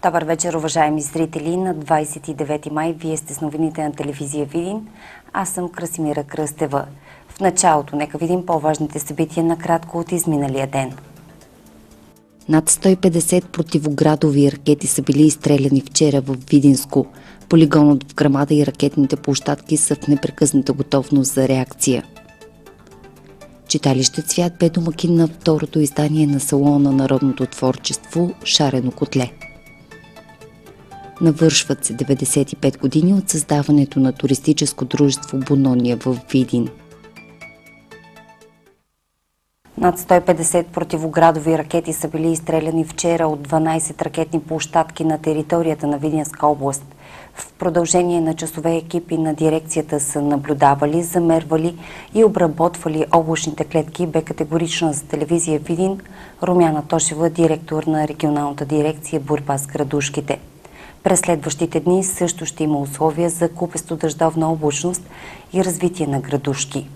Добър вечер, уважаеми зрители. На 29 май вие сте с новините на телевизия Видин. Аз съм Красимира Кръстева. В началото нека видим по-важните събития накратко от изминалия ден. Над 150 противоградови ракети са били изстреляни вчера в Видинско. Полигонът в Грамада и ракетните площадки са в непрекъсната готовност за реакция. Читалище Цвят бе домакин на второто издание на Салона на народното творчество "Шарено котле". Навършват се 95 години от създаването на туристическо дружество Бонония в Видин. Над 150 противоградови ракети са били изстреляни вчера от 12 ракетни площадки на територията на Видинска област. В продължение на часове екипи на дирекцията са наблюдавали, замервали и обработвали облачните клетки, бе категорична за телевизия Видин Румяна Тошева, директор на регионалната дирекция "Борба с градушките". През следващите дни също ще има условия за купесто-дъждовна облачност и развитие на градушки.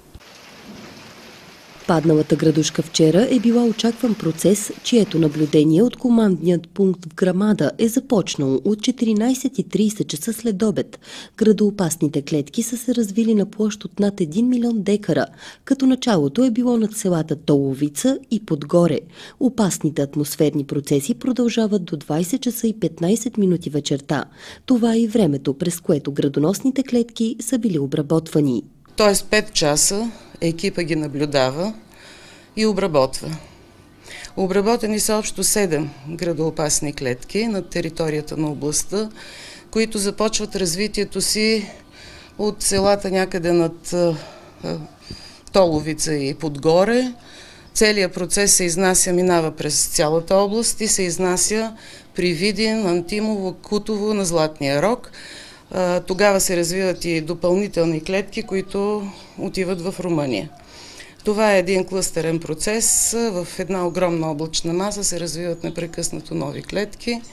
Падналата градушка вчера е била очакван процес, чието наблюдение от командният пункт в Грамада е започнало от 14:30 часа след обед. Градоопасните клетки са се развили на площ от над 1 милион декара, като началото е било над селата Толовица и Подгоре. Опасните атмосферни процеси продължават до 20 часа и 15 минути вечерта. Това е и времето, през което градоносните клетки са били обработвани. Тоест 5 часа екипа ги наблюдава и обработва. Обработени са общо 7 градоопасни клетки на територията на областта, които започват развитието си от селата някъде над Толовица и Подгоре. Целият процес се изнася, минава през цялата област и се изнася при Видин, Антимово, Кутово, на Златния рог. Тогава се развиват и допълнителни клетки, които отиват в Румъния. Това е един клъстерен процес. В една огромна облачна маса се развиват непрекъснато нови клетки.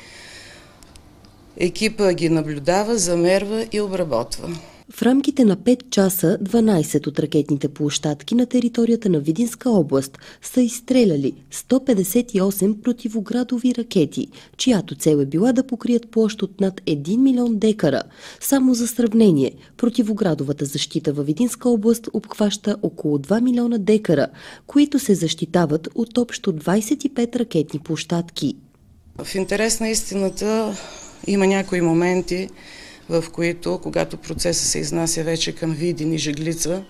Екипа ги наблюдава, замерва и обработва. В рамките на 5 часа 12 от ракетните площадки на територията на Видинска област са изстреляли 158 противоградови ракети, чиято цел е била да покрият площ от над 1 милион декара. Само за сравнение, противоградовата защита във Видинска област обхваща около 2 милиона декара, които се защитават от общо 25 ракетни площадки. В интерес на истината има някои моменти, в които, когато процесът се изнася вече към Видин и Жеглица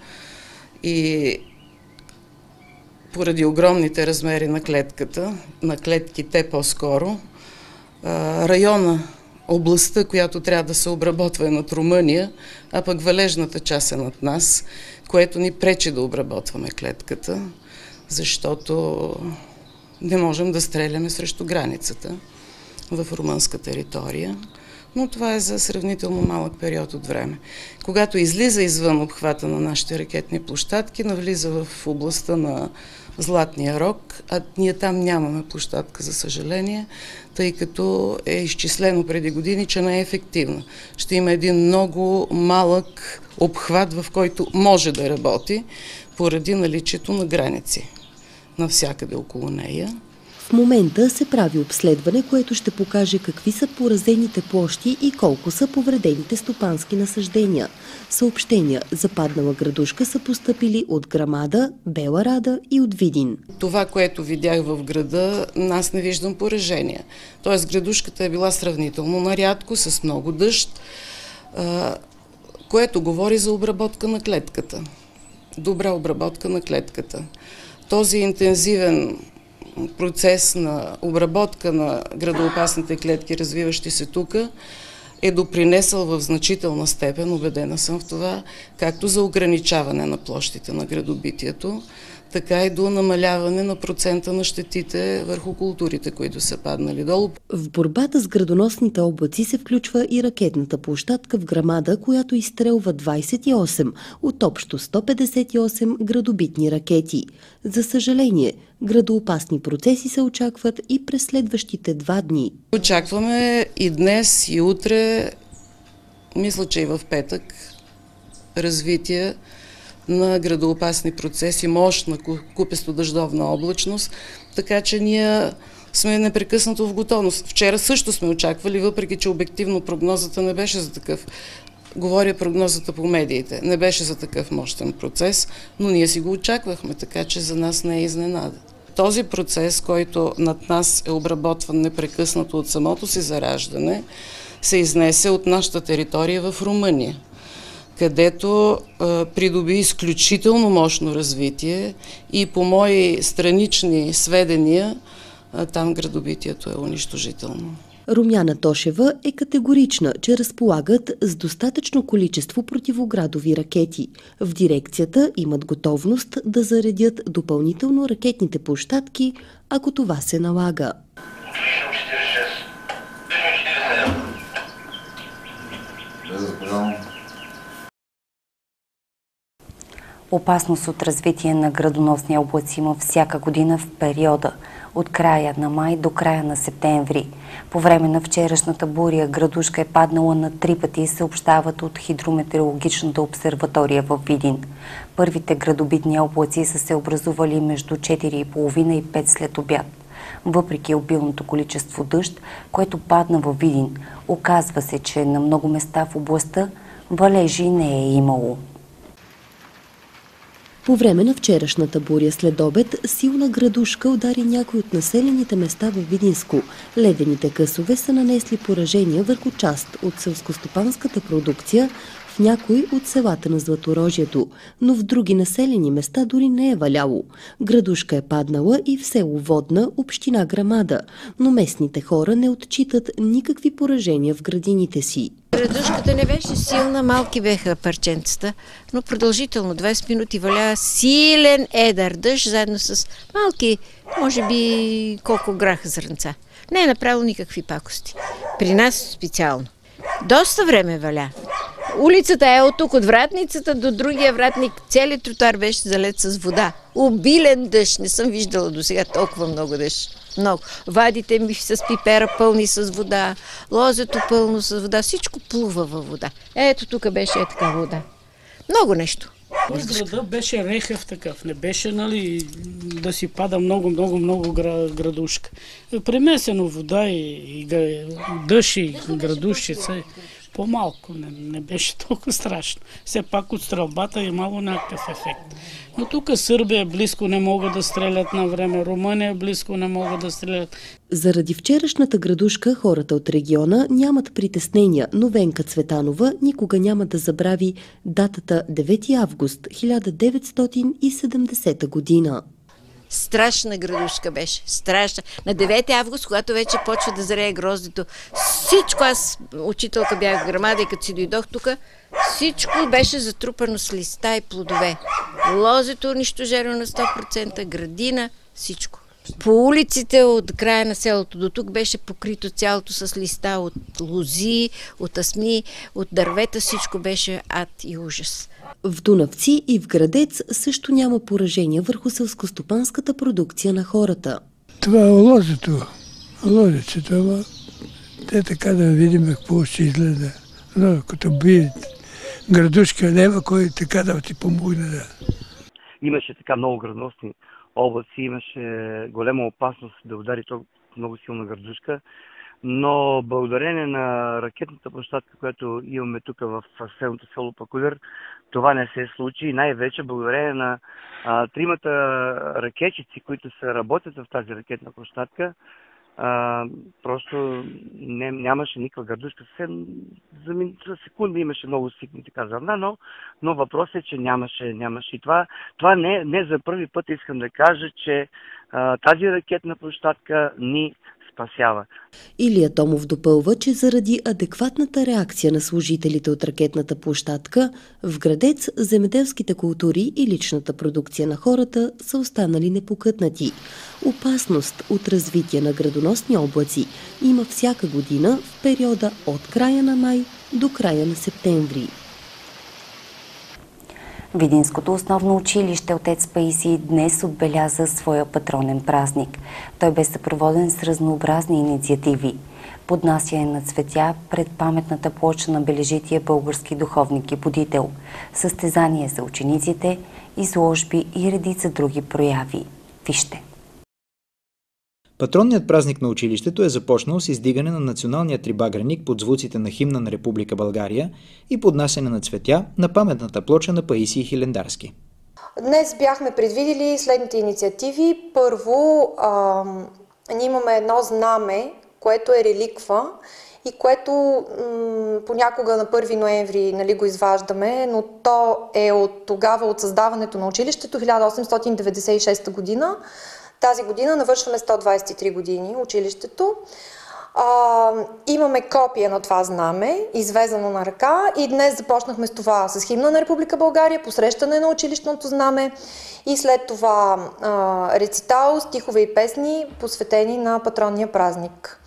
и поради огромните размери на клетките по-скоро, района, областта, която трябва да се обработва е над Румъния, а пък валежната част е над нас, което ни пречи да обработваме клетката, защото не можем да стреляме срещу границата в румънска територия. Но това е за сравнително малък период от време. Когато излиза извън обхвата на нашите ракетни площадки, навлиза в областта на Златния рог, а ние там нямаме площадка, за съжаление, тъй като е изчислено преди години, че не е ефективна. Ще има един много малък обхват, в който може да работи, поради наличието на граници навсякъде около нея. В момента се прави обследване, което ще покаже какви са поразените площи и колко са повредените стопански насаждения. Съобщения за паднала градушка са постъпили от Грамада, Бела Рада и от Видин. Това, което видях в града, аз не виждам поражения. Тоест градушката е била сравнително нарядко, с много дъжд, което говори за обработка на клетката. Добра обработка на клетката. Този интензивен процес на обработка на градоопасните клетки, развиващи се тук, е допринесъл в значителна степен, убедена съм в това, както за ограничаване на площите на градобитието, така и до намаляване на процента на щетите върху културите, които са паднали долу. В борбата с градоносните облаци се включва и ракетната площадка в Грамада, която изстрелва 28 от общо 158 градобитни ракети. За съжаление, градоопасни процеси се очакват и през следващите 2 дни. Очакваме и днес, и утре, мисля, че и в петък, развитие на градоопасни процеси, мощна купесто-дъждовна облачност, така че ние сме непрекъснато в готовност. Вчера също сме очаквали, въпреки че обективно прогнозата не беше за такъв. Говоря прогнозата по медиите. Не беше за такъв мощен процес, но ние си го очаквахме, така че за нас не е изненада. Този процес, който над нас е обработван непрекъснато от самото си зараждане, се изнесе от нашата територия в Румъния, където придоби изключително мощно развитие и по мои странични сведения там градобитието е унищожително. Румяна Тошева е категорична, че разполагат с достатъчно количество противоградови ракети. В дирекцията имат готовност да заредят допълнително ракетните площадки, ако това се налага. Опасност от развитие на градоносни облаци има всяка година в периода от края на май до края на септември. По време на вчерашната буря градушка е паднала на 3 пъти, съобщават от хидрометеорологичната обсерватория в Видин. Първите градобитни облаци са се образували между 4:30 и 5 след обяд. Въпреки обилното количество дъжд, което падна във Видин, оказва се, че на много места в областта валежи не е имало. По време на вчерашната буря след обед, силна градушка удари някои от населените места във Видинско. Ледените късове са нанесли поражения върху част от селскостопанската продукция в някои от селата на Златорожието, но в други населени места дори не е валяло. Градушка е паднала и в село Водна, община Грамада, но местните хора не отчитат никакви поражения в градините си. Градушката не беше силна, малки беха парченцата, но продължително 20 минути валя силен едър дъжд, заедно с малки, може би колко граха зрънца. Не е направило никакви пакости. При нас специално. Доста време валя. Улицата е от тук, от вратницата до другия вратник. Целият тротуар беше залет с вода. Обилен дъжд. Не съм виждала до сега толкова много дъжд. Много. Вадите ми с пипера пълни с вода, лозето пълно с вода. Всичко плува във вода. Ето тук беше така вода. Много нещо. Града беше рехав такъв. Не беше, да си пада много градушка. Премесено вода и дъжд и градушчица. По-малко, не беше толкова страшно. Все пак от стрелбата е имало някакъв ефект. Но тук Сърбия близко не могат да стрелят на време, Румъния близко не могат да стрелят. Заради вчерашната градушка хората от региона нямат притеснения, но Венка Цветанова никога няма да забрави датата 9 август 1970 година. Страшна градушка беше. Страшна. На 9 август, когато вече почва да зрее гроздето, всичко, аз учителка бях в Грамада и като си дойдох тук, всичко беше затрупано с листа и плодове. Лозето унищожено на 100%, градина, всичко. По улиците от края на селото до тук беше покрито цялото с листа от лози, от асми, от дървета, всичко беше ад и ужас. В Дунавци и в Градец също няма поражения върху селскостопанската продукция на хората. Това е лозето, ама те така да видим какво ще изгледа. Но като бие градушка, няма кой така да ти помогне. Имаше така много градоносни облаци, имаше голема опасност да удари много силна градушка, но благодарение на ракетната площадка, която имаме тук в съседното село Пакулер, това не се случи и най-вече благодарение на тримата ракетчици, които се работят в тази ракетна площадка, просто нямаше никаква градушка. За секунда имаше много ситни така зърна, но въпросът е, че нямаше. И това не за първи път искам да кажа, че тази ракетна площадка ни спасява. Илия Томов допълва, че заради адекватната реакция на служителите от ракетната площадка, в Градец земеделските култури и личната продукция на хората са останали непокътнати. Опасност от развитие на градоносни облаци има всяка година в периода от края на май до края на септември. Видинското основно училище Отец Паисий днес отбеляза своя патронен празник. Той бе съпроводен с разнообразни инициативи. Поднасяне на цветя пред паметната плоча на бележития български духовник и будител, състезание за учениците, изложби и редица други прояви. Вижте! Патронният празник на училището е започнал с издигане на националния трибагреник под звуците на химна на Република България и поднасяне на цветя на паметната плоча на Паисий Хилендарски. Днес бяхме предвидели следните инициативи. Първо, ние имаме едно знаме, което е реликва и което понякога на 1 ноември го изваждаме, но то е от тогава, от създаването на училището, 1896 година. Тази година навършваме 123 години училището. Имаме копия на това знаме, извезано на ръка, и днес започнахме с това, с химна на Република България, посрещане на училищното знаме и след това рецитал, стихове и песни, посветени на патронния празник.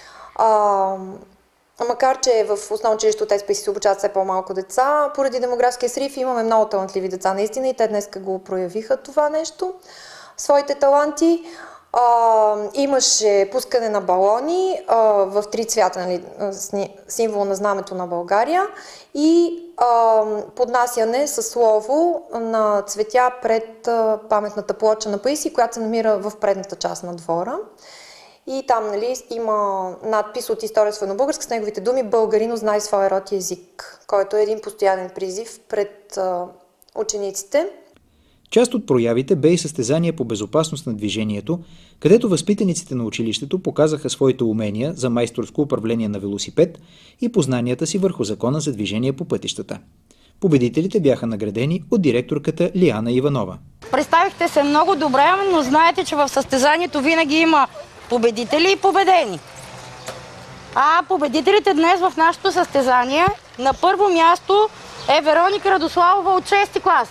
Макар че в основно училище от СПИ се обучават все по-малко деца, поради демографския срив имаме много талантливи деца наистина и те днес го проявиха това нещо, своите таланти. Имаше пускане на балони в 3 цвята, символ на знамето на България, и поднасяне със слово на цветя пред паметната плоча на Паисий, която се намира в предната част на двора. И там има надпис от История свойнобългарска с неговите думи: "Българино, знай своя род и език", който е един постоянен призив пред учениците. Част от проявите бе и състезание по безопасност на движението, където възпитаниците на училището показаха своите умения за майсторско управление на велосипед и познанията си върху закона за движение по пътищата. Победителите бяха наградени от директорката Лиана Иванова. Представихте се много добре, но знаете, че в състезанието винаги има победители и победени. А победителите днес в нашето състезание на първо място е Вероника Радославова от 6-ти клас.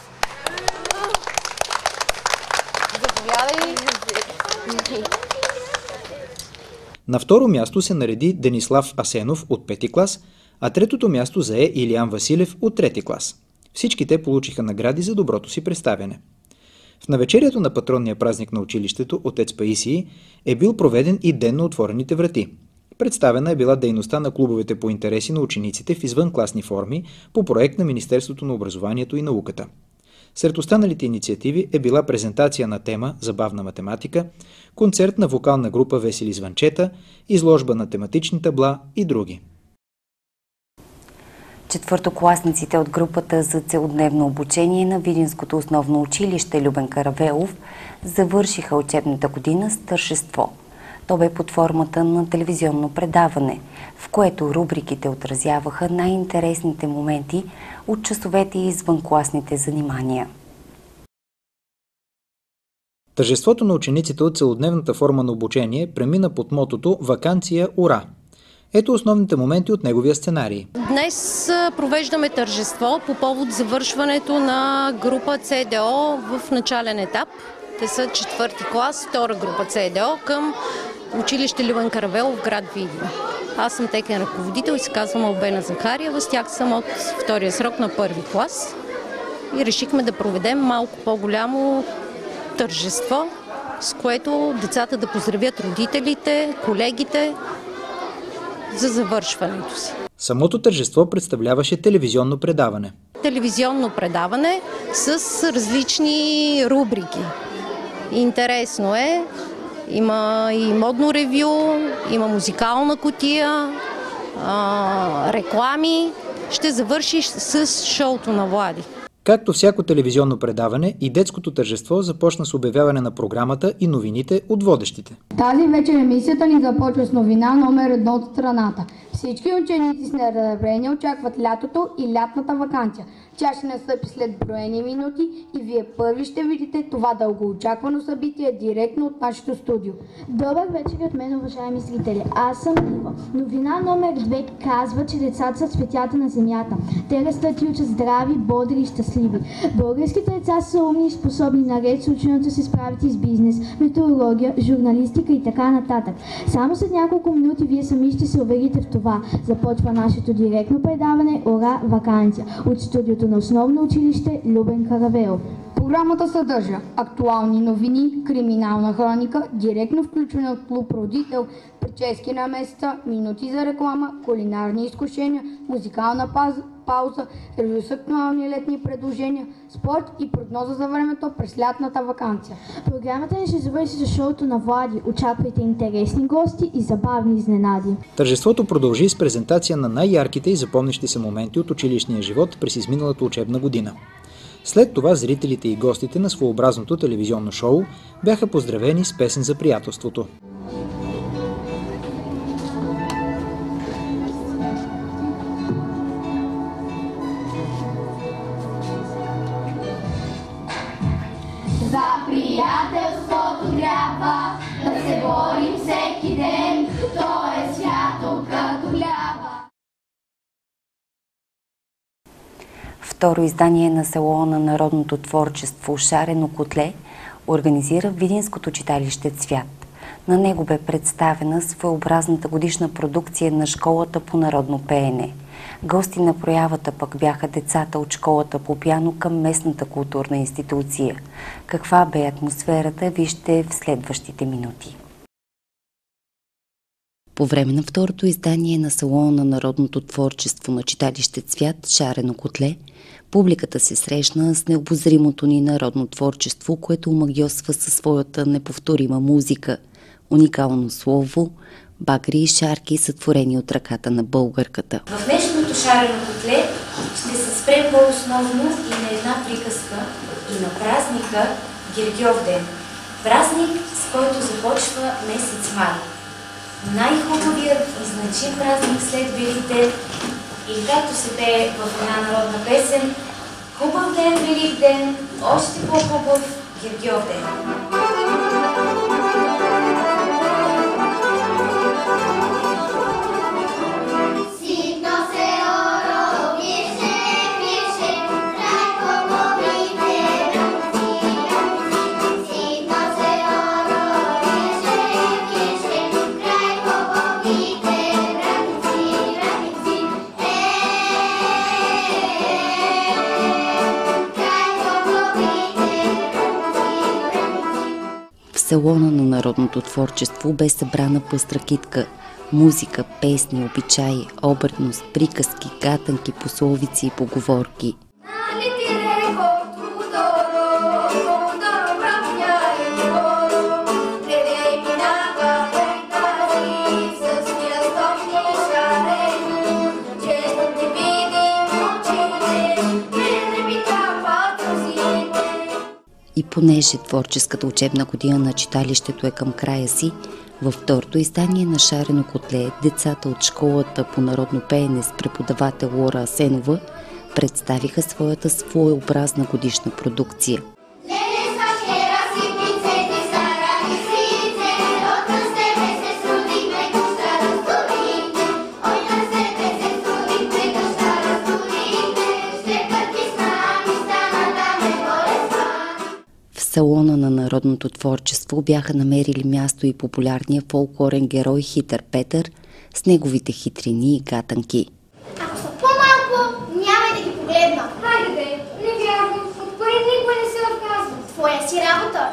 На второ място се нареди Денислав Асенов от 5-ти клас, а третото място зае Илиян Василев от 3-ти клас. Всички те получиха награди за доброто си представяне. В навечерието на патронния празник на училището Отец Паисий е бил проведен и Ден на отворените врати. Представена е била дейността на клубовете по интереси на учениците в извънкласни форми по проект на Министерството на образованието и науката. Сред останалите инициативи е била презентация на тема "Забавна математика", концерт на вокална група "Весели звънчета", изложба на тематични табла и други. Четвъртокласниците от групата за целодневно обучение на Видинското основно училище Любен Каравелов завършиха учебната година с тържество. То бе под формата на телевизионно предаване, в което рубриките отразяваха най-интересните моменти от часовете и извънкласните занимания. Тържеството на учениците от целодневната форма на обучение премина под мотото "Ваканция, ура!". Ето основните моменти от неговия сценарий. Днес провеждаме тържество по повод завършването на група ЦДО в начален етап. Те са 4-ти клас, втора група ЦДО към училище Любен Каравелов в град Видин. Аз съм техен ръководител и се казвам Албена Захариева. С тях съм от втория срок на 1-ви клас и решихме да проведем малко по-голямо тържество, с което децата да поздравят родителите, колегите за завършването си. Самото тържество представляваше телевизионно предаване. Телевизионно предаване с различни рубрики. Интересно е. Има и модно ревю, има музикална кутия, реклами. Ще завърши с шоуто на Влади. Както всяко телевизионно предаване, и детското тържество започна с обявяване на програмата и новините от водещите. Тази вечер емисията ни започва с новина номер 1 от страната. Всички ученици с нетърпение очакват лятото и лятната ваканция. Тя ще настъпи след броени минути и вие първи ще видите това дългоочаквано събитие директно от нашето студио. Добър вечер от мен, уважаеми зрители. Аз съм Ива. Новина номер 2 казва, че децата са цветята на земята. Те растат и учат здрави, бодри и щастливи. Българските деца са умни и способни наред с ученето се справят и с бизнес, метеорология, журналистика и така нататък. Само след няколко минути вие сами ще се уверите в това. Започва нашето директно предаване "Ура, ваканция" от студиото на основно училище Любен Каравелов. Програмата съдържа актуални новини, криминална хроника, директно включване от клуб родител, прически на месеца, минути за реклама, кулинарни изкушения, музикална пауза, ревю с актуални летни предложения, спорт и прогноза за времето през лятната ваканция. Програмата ни ще завърши за шоуто на Влади. Очаквайте интересни гости и забавни изненади. Тържеството продължи с презентация на най-ярките и запомнящи се моменти от училищния живот през изминалата учебна година. След това зрителите и гостите на своеобразното телевизионно шоу бяха поздравени с песен за приятелството. За приятелството трябва да се борим всеки ден, то е свято като хляба. Второ издание на Салона на народното творчество "Шарено котле" организира Видинското читалище "Цвят". На него бе представена своеобразната годишна продукция на Школата по народно пеене. Гости на проявата пък бяха децата от Школата по пиано към местната културна институция. Каква бе атмосферата, вижте в следващите минути. По време на второто издание на Салона на народното творчество на читалище "Цвят" "Шарено котле", публиката се срещна с необозримото ни народно творчество, което омагьосва със своята неповторима музика, уникално слово, багри и шарки, сътворени от ръката на българката. В днешното "Шарено котле" ще се спрем по-основно и на една приказка и на празника Гергьовден. Празник, с който започва месец май. Най-хубавият и значим празник след Великден, и както се пее в една народна песен: "Хубав ден, Велик ден, още по-хубав Гергьовден". В Салона на народното творчество бе събрана пъстра китка. Музика, песни, обичаи, обредност, приказки, гатанки, пословици и поговорки. И понеже творческата учебна година на читалището е към края си, във второто издание на "Шарено котле" децата от Школата по народно пеене с преподавател Лора Асенова представиха своята своеобразна годишна продукция. В Салона на народното творчество бяха намерили място и популярния фолклорен герой Хитър Петър с неговите хитрини и гатанки. Ако са по-малко, няма да ги погледна. Хайде де, не вярвам, от пари никой не се отказва. Твоя си работа.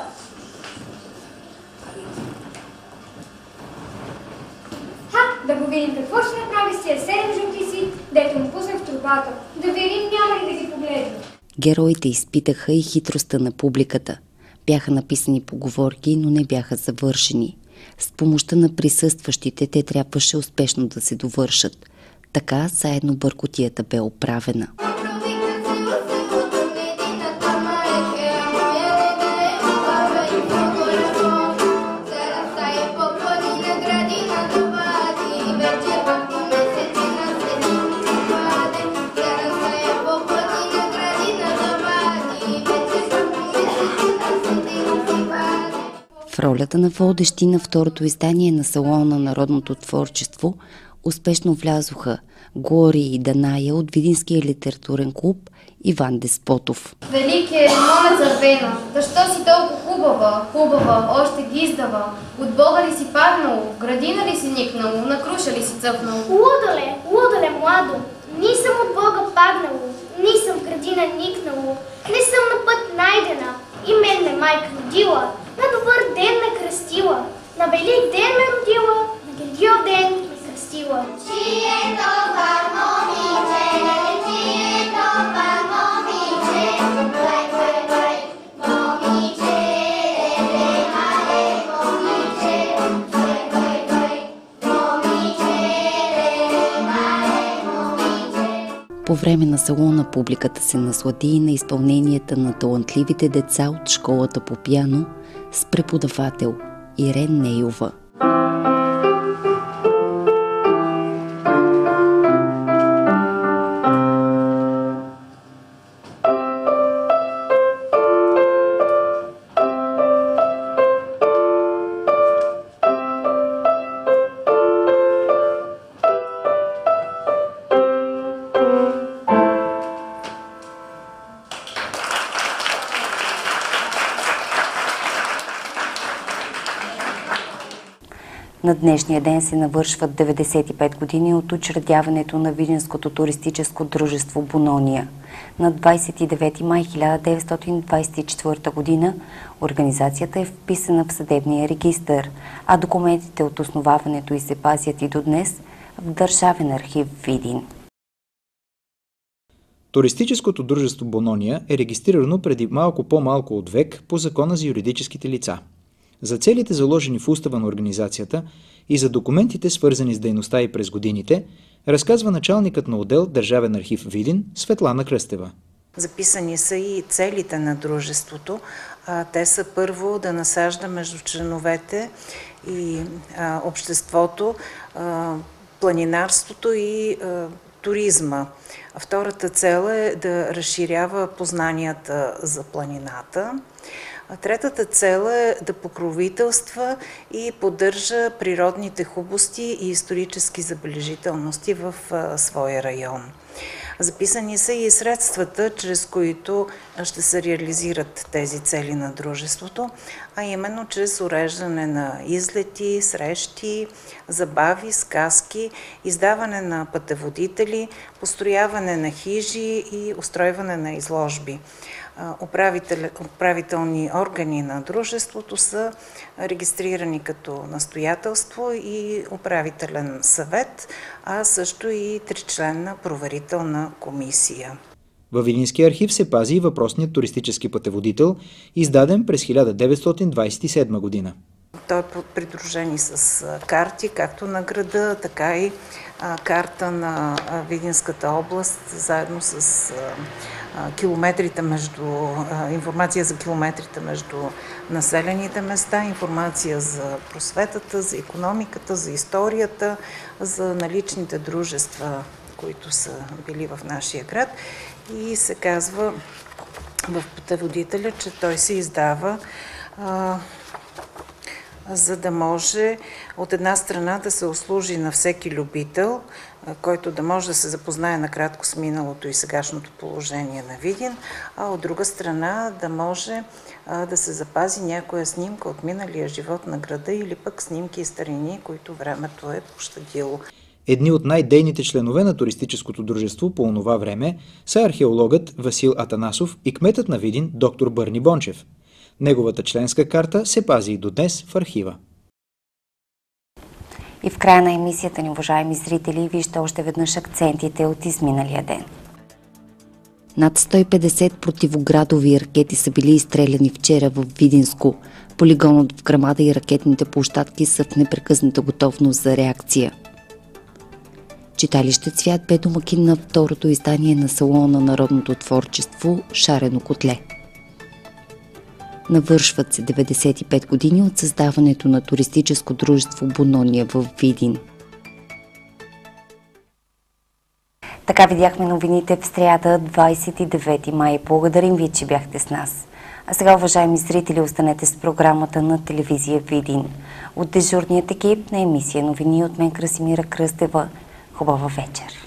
Да го видим какво ще направи с тия 7 жълти си, дето му пуснах в трубата. Да видим няма ли да ги погледна. Героите изпитаха и хитростта на публиката. Бяха написани поговорки, но не бяха завършени. С помощта на присъстващите те трябваше успешно да се довършат. Така заедно бъркотията бе оправена. В ролята на водещи на второто издание на Салона на народното творчество успешно влязоха Гори и Даная от Видинския литературен клуб Иван Деспотов. Велике, моля зървена, защо си толкова хубава, хубава, още гиздава? От Бога ли си паднало, в градина ли си никнало, на круша ли си цъфнало? Лудоле, младо, ни съм от Бога паднало, ни съм в градина никнало, не съм на път найдена, и мен ме майка родила, на добър ден ме кръстила, на Велик ден ме родила, на Гергьовден ме кръстила. Чието хармониче, По време на салона публиката се наслади на изпълненията на талантливите деца от школата по пиано с преподавател Ирен Нейова. На днешния ден се навършват 95 години от учредяването на Видинското туристическо дружество Бонония. На 29 май 1924 година организацията е вписана в съдебния регистър, а документите от основаването й се пазят и до днес в Държавен архив Видин. Туристическото дружество Бонония е регистрирано преди малко по-малко от век по Закона за юридическите лица. За целите, заложени в устава на организацията, и за документите, свързани с дейността и през годините, разказва началникът на отдел Държавен архив Видин Светлана Кръстева. Записани са и целите на дружеството. Те са първо да насажда между членовете и обществото планинарството и туризма. Втората цел е да разширява познанията за планината. Третата цел е да покровителства и поддържа природните хубости и исторически забележителности в своя район. Записани са и средствата, чрез които ще се реализират тези цели на дружеството, а именно чрез уреждане на излети, срещи, забави, сказки, издаване на пътеводители, построяване на хижи и устройване на изложби. Управителни органи на дружеството са регистрирани като настоятелство и управителен съвет, а също и тричленна проверителна комисия. Във Видинския архив се пази и въпросният туристически пътеводител, издаден през 1927 година. Той е придружен и с карти, както на града, така и карта на Видинската област, заедно с километрите информация за километрите между населените места, информация за просветата, за икономиката, за историята, за наличните дружества, които са били в нашия град. И се казва в пътеводителя, че той се издава за да може от една страна да се услужи на всеки любител, който да може да се запознае накратко с миналото и сегашното положение на Видин, а от друга страна да може да се запази някоя снимка от миналия живот на града или пък снимки и старини, които времето е пощадило. Едни от най-дейните членове на туристическото дружество по онова време са археологът Васил Атанасов и кметът на Видин доктор Бърни Бончев. Неговата членска карта се пази и до днес в архива. И в края на емисията ни, уважаеми зрители, вижте още веднъж акцентите от изминалия ден. Над 150 противоградови ракети са били изстреляни вчера в Видинско. Полигонът в Грамада и ракетните площадки са в непрекъсната готовност за реакция. Читалище Цвят бе домакин на второто издание на Салона на народното творчество "Шарено котле". Навършват се 95 години от създаването на туристическо дружество Бонония в Видин. Така видяхме новините в сряда, 29 май. Благодарим ви, че бяхте с нас. А сега, уважаеми зрители, останете с програмата на телевизия Видин. От дежурният екип на емисия новини от мен Красимира Кръстева. Хубава вечер!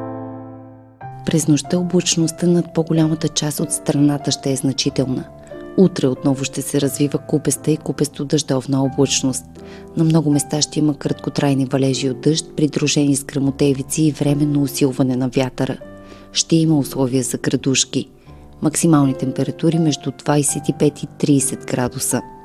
През нощта облачността над по-голямата част от страната ще е значителна. Утре отново ще се развива купеста и купесто-дъждовна облачност. На много места ще има краткотрайни валежи от дъжд, придружени с гръмотевици и временно усилване на вятъра. Ще има условия за градушки. Максимални температури между 25 и 30 градуса.